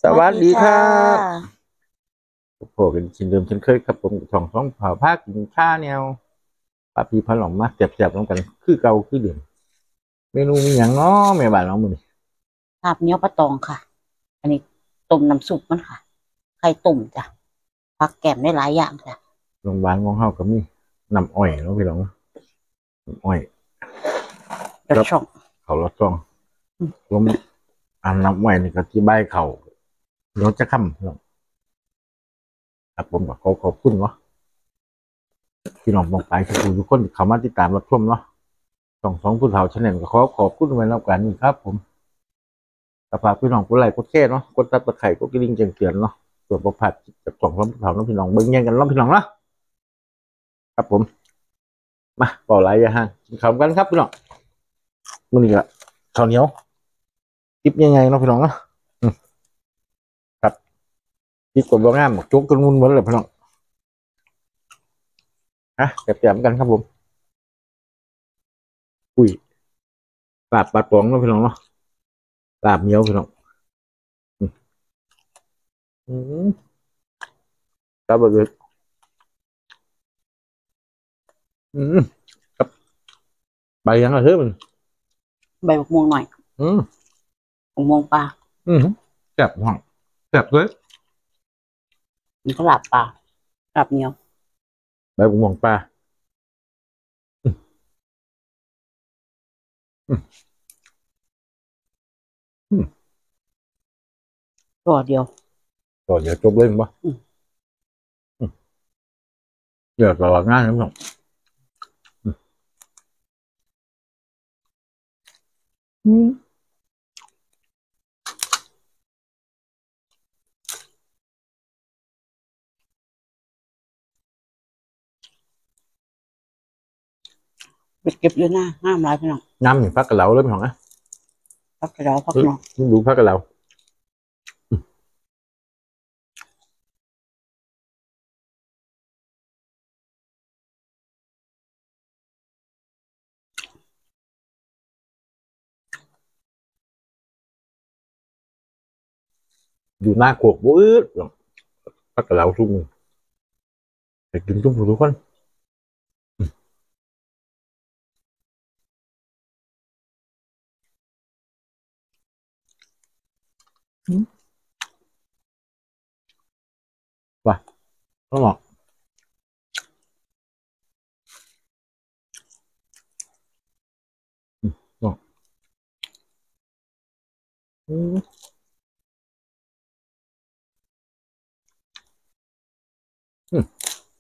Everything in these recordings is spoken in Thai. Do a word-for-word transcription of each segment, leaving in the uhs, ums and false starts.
สวัสดีคสวัสดีค่รับะโอ้โหเป็นชินเดิมเช่นเคยครับผมช่องท้องเผาภาคกินข้าวแนวปลาพีพะหลอมมาเจ็บๆลงกันคือเก่าคือเดิมเมนูมีอย่างน้อแม่บ้านเรามื้อนี้ลาบเหนียวปลาตองค่ะ อันนี้ต้มน้ำซุปมันค่ะไข่ต้มจ้ะผักแกมได้หลายอย่างจ้ะโรงพยาบาลของเฮาก็มีน้ำอ้อยเนาะพี่น้องน้ำอ้อยครับรสช่องเขาวละซองอืมรวมอันน้ำอ้อยนี่ก็ที่ใบเขาเราจะค้ำพี่น้องครับผมก็ขอขอบคุณเนาะพี่น้องมองไปทุกคนทุกคนที่เข้ามาติดตามรับชมเนาะช่องสองผู้เฒ่าชาแนลก็ขอขอบคุณไว้แล้วกันนี่ครับผมก็ฝากพี่น้องกดไลค์กดแชร์เนาะกดซับสไครต์กดกระดิ่งแจ้งเตือนเนาะส่วนประพัดจากช่องสองผู้เฒ่าเนาะพี่น้องเบิ่งแย่งกันเนาะพี่น้องเนาะครับผม มาเป่าไรอย่าห่างกินข้าวกันครับพี่น้องมื้อนี้ก็ข้าวเหนียวกิบยังไงเนาะพี่น้องเนาะอืมครับกิบกดบ่งามจุกจนมุนหมดเลยพี่น้องฮะแซ่บๆกันครับผมอุ้ยลาบปลาตองเนาะพี่น้องเนาะลาบเหนียวพี่น้องอืมอืมครับเลยอืมครับใบยังไงเฮ้ยมันใบมะม่วงหน่อยอืมมะม่วงปลาอืมแซ่บห้องแซ่บเลยมันก็ลาบปลาลาบเหนียวใบบุ้งหวงปลาอืมอืมอืมตัวเดียวต่อเดี๋ยวจบเลยมั้งอืมอืมเดี๋ยวต่อง่ายนะพี่น้องอืมอืมไปเก็บอยู่หน้าห้ามหลายพี่น้องน้ำหนึ่งพักกะเหลาเลยพี่น้องนะพักกระเดาพักเฮ้ยหนองดูพักกะเหลาอยู่หน้าโขกบื้อพักกะเหลาทุ่งไปกินทุ่งทุกคนว่ะต้องบอกบอกอืมอืม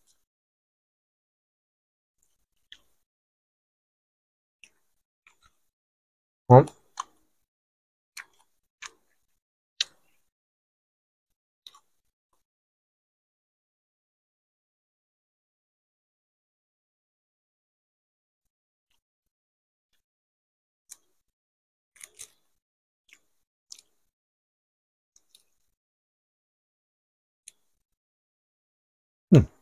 หอมอืม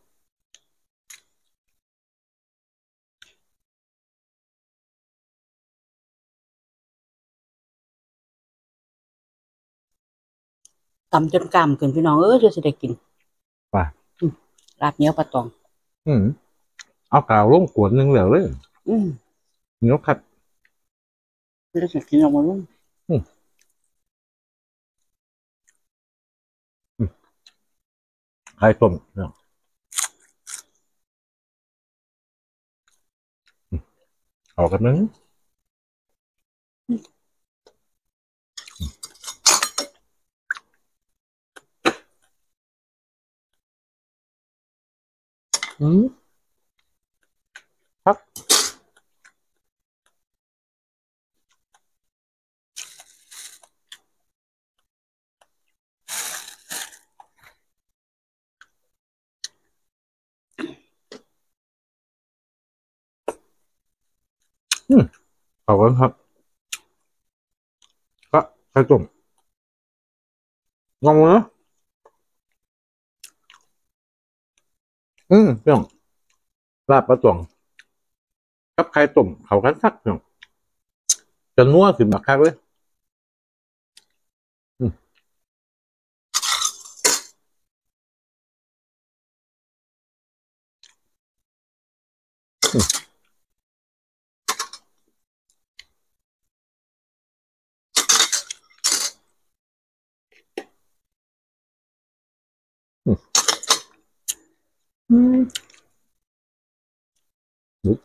ตำจนกล้ามขึ้นพี่น้องเออจะสิได้กินว่ะอืมลาบเหนียวปลาตองอืมเอากาวลงขวดหนึ่งแล้วเลยอืมเหนียวขัดจะสิกินออกมาลุ่มอืมอืมไข่ต้มเนาะอืมเอากันนึงอืมพักอืมเอากันครับก็ไข่ต้มงงเนาะอืมเรื่องลาบปลาตองกับไข่ต้มเขากันสักเนาะจะนัวขึ้นบักคักเลยอืมอืมลุก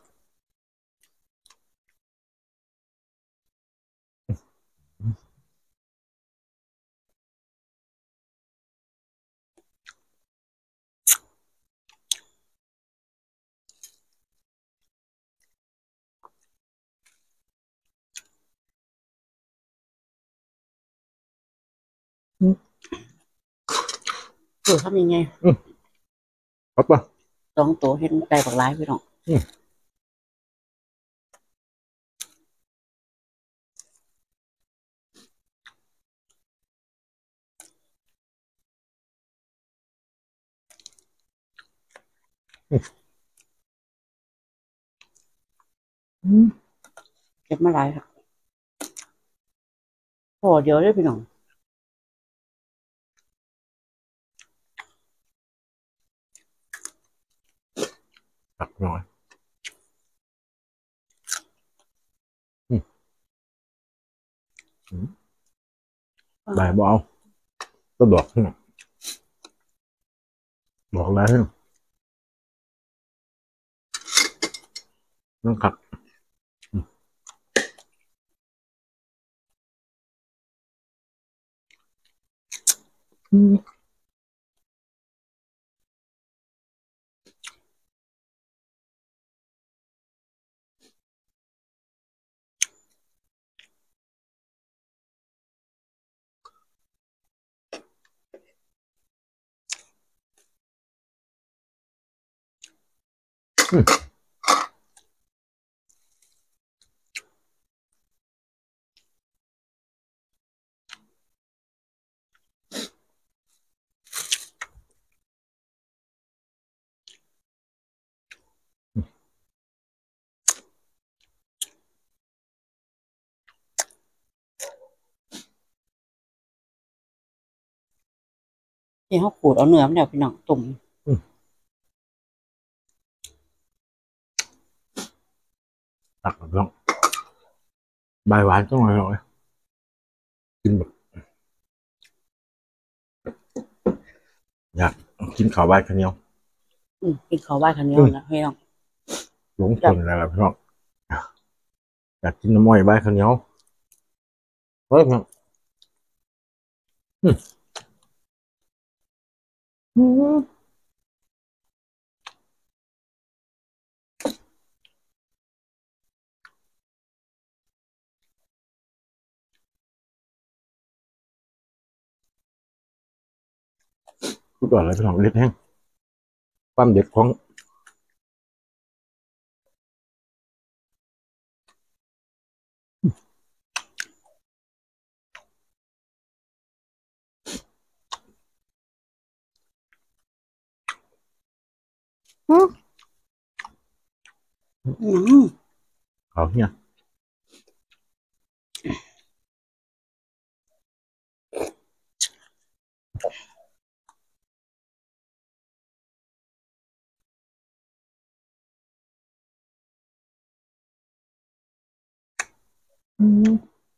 คือทำยังไงครับป่ะสองตัวเห็นใจบักหลายพี่น้องอืมอืมเก็บมาหลายค่ะพอเดียวเลยพี่น้องตักหน่อยอืมอืมได้บ่เอาก็บอกให้หน่อยบอกแล้วให้หน่อยนั่งขัดอืมอืมที่เขาขูดเอาเนื้อมันแล้วพี่น้องตุ่มอืมตักแบบน้องใบหวานต้องหน่อยหน่อยกินแบบอยากกินข้าวใบข้าวเหนียวอืมกินข้าวไหว้ข้าวเหนียวอืมนะพี่น้องหลงอยากทนอะไรล่ะพี่น้องอยากกินน้ำม้อยใบข้าวเหนียวเฮ้ยพี่น้องอืมอืมพูดก่อนเลยพี่น้องเล็ดแห้งความเด็ดของอืมอืมข้าวเนี่ยอืม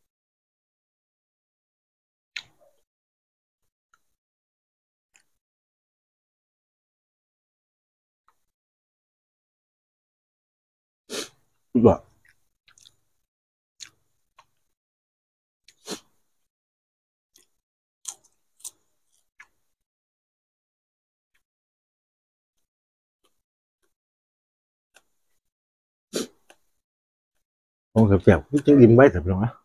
พูดก่อนของเสียบๆจะอิ่มไว้แต่พี่น้องนะ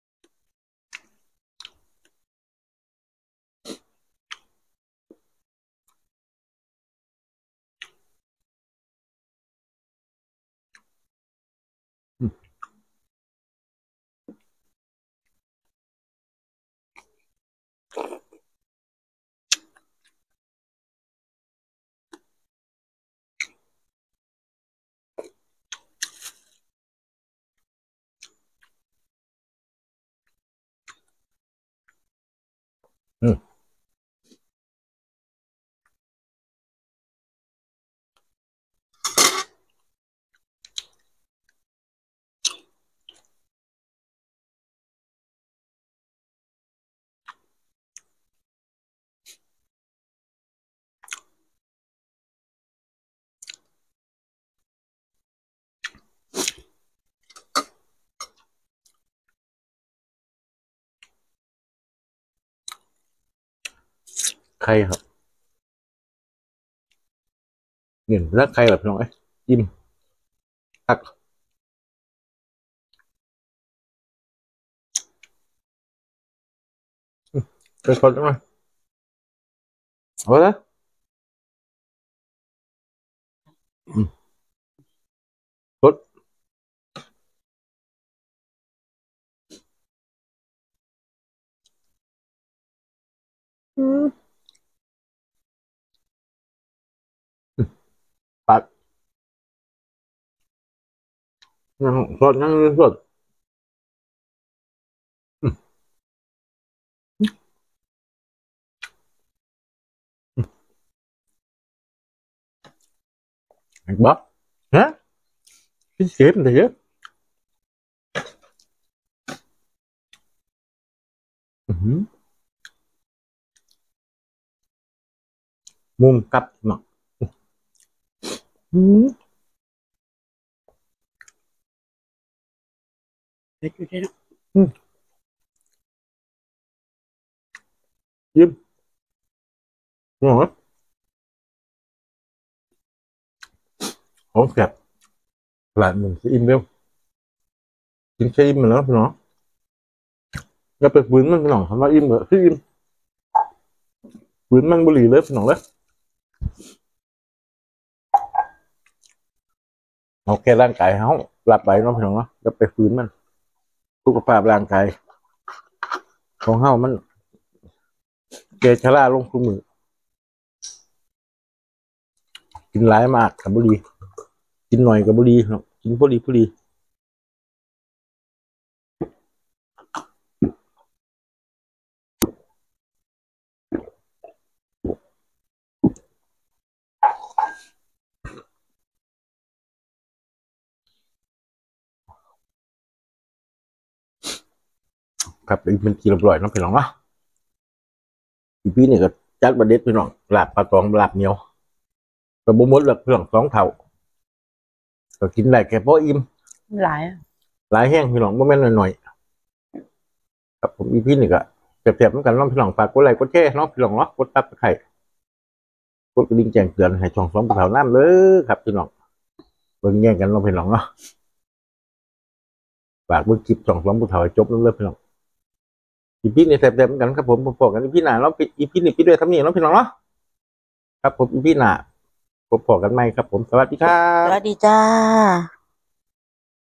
อืมอืมไข่ครับเนี่ยแล้วไข่แบบน้องไอ้จิ้มตักไปคนจังเลยเอาละอืมรสอืมปัดยังสดยังสดอืมบ๊อบฮะพี่เชฟเลยเยอะอืมมุมกลับหนักอืมเผ็ดอยู่ด้วยเนาะอืมยิ้มหัวของแซ่บหลานหนึ่งจะอิ่มเร็วกินแค่อิ่มมาแล้วพี่น้องอย่าไปฝืนมันพี่น้องทำว่าอิ่มเหรอคืออิ่มฝืนมันบุหรี่เลยพี่น้องเลยเอาแค่ร่างกายเขาหลับไปเนาะพี่น้องเนาะอย่าไปฝืนมันสุขภาพร่างกายของเฮามันเกชราลงทุกมือกินหลายมากกับบุหรี่กินหน่อยกับบุหรี่เนาะกินพอดีพอดีครับอีกเป็นกี่เรียบร้อยเนาะพี่น้องเนาะอีพี่นี่ก็จัดประเด็ดพี่น้องลาบปลาตองลาบเหนียวก็บ่หมดหรอกพี่น้องสองเท่าก็กินได้แค่พออิ่มหลายอะหลายแห้งพี่น้องบ่แม่นน้อยๆครับผมอีพี่นี่ก็เปรียบๆเหมือนกันเน้องพี่น้องฝากกดไลค์กดแชร์เนาะพี่น้องเนาะกดซับสไครบ์กดกระดิ่งแจ้งเตือนให้ช่องสองผู้เฒ่าน้ำเลยครับพี่น้องเบิ่งแย่งกันเนาะพี่น้องเนาะฝากเบิ่งคลิปช่องสองผู้เฒ่าให้จบเลยพี่น้องอีพี่นี่แซ่บๆเหมือนกันครับผมพบกันอีพี่หน้าเนาะอีพี่นี่พี่ด้วยทำนี่เนาะพี่น้องเนาะครับผมอีพี่หน้าพบกันใหม่ครับผมสวัสดีครัสวัสบดีจ้า